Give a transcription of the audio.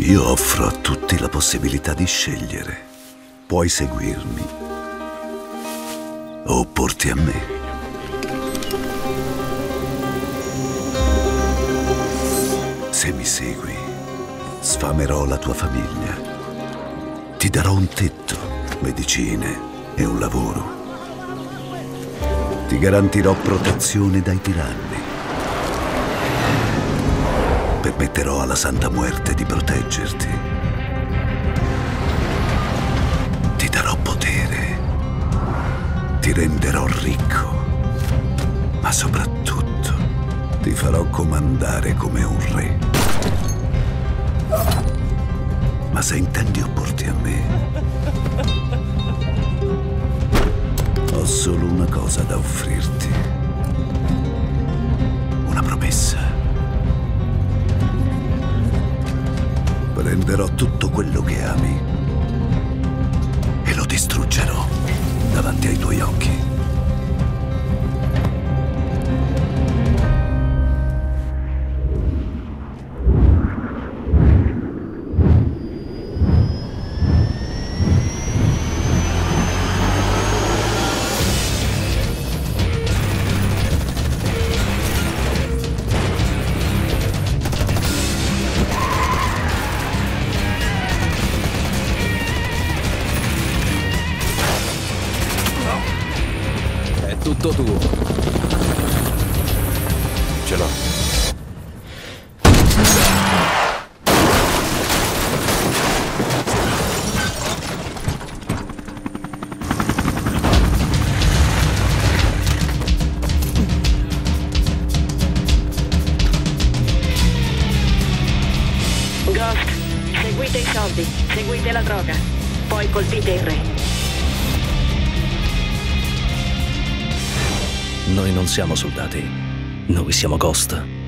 Io offro a tutti la possibilità di scegliere. Puoi seguirmi o opporti a me. Se mi segui, sfamerò la tua famiglia. Ti darò un tetto, medicine e un lavoro. Ti garantirò protezione dai tiranni. Permetterò alla Santa Muerte di proteggerti. Ti darò potere. Ti renderò ricco. Ma soprattutto ti farò comandare come un re. Ma se intendi opporti a me, ho solo una cosa da offrirti. Una promessa. Prenderò tutto quello che ami e lo distruggerò davanti ai tuoi occhi. Tutto tuo. Ce l'ho. Ghost, seguite i soldi, seguite la droga, poi colpite il re. Noi non siamo soldati, noi siamo Ghost.